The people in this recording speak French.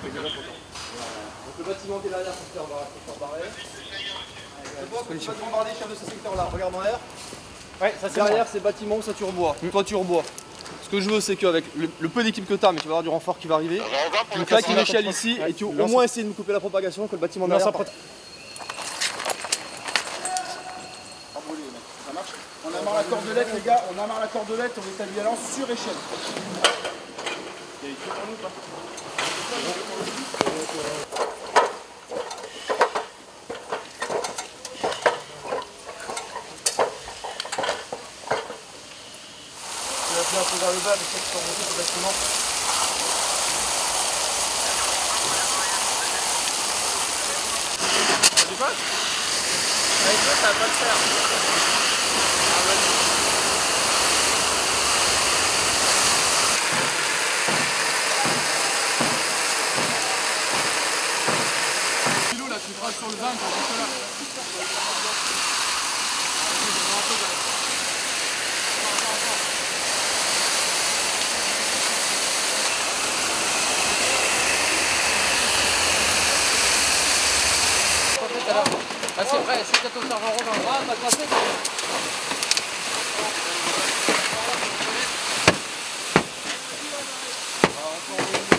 Donc le bâtiment qui est derrière, c'est faire barrer. Je vois que tu vas te bombarder chef de ce secteur-là. Regarde en l'air. Ouais, ça c'est derrière, c'est bâtiment, ossature bois. Toiture bois. Ce que je veux, c'est qu'avec le peu d'équipe que tu as, mais tu vas avoir du renfort qui va arriver, tu me claques une échelle ici et tu au moins essayer de me couper la propagation que le bâtiment derrière. Ça marche. On amarre la cordelette, les gars, on amarre la cordelette, on établit la lance sur échelle. Il y a écrit pour nous ou pas? Tu vas faire un peu vers le bas, mais ça tu peux remonter le bâtiment. Tu passes? Avec toi ça va pas le faire. Ah, vas-y. Là, tu traces sur le van pour rester là. Ah c'est vrai, c'est peut-être au serveur dans le bras, t'as cassé. Ah,